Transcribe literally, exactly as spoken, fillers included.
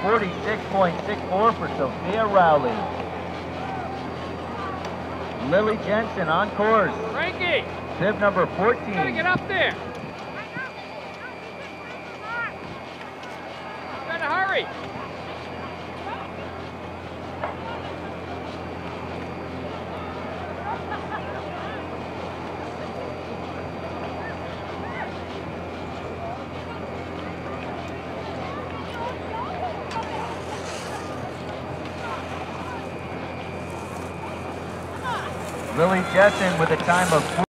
forty-six point six four for Sophia Rowley. Lilly Jensen on course. Frankie! Bib number fourteen. You gotta get up there. You gotta hurry. Lilly Jensen with a time of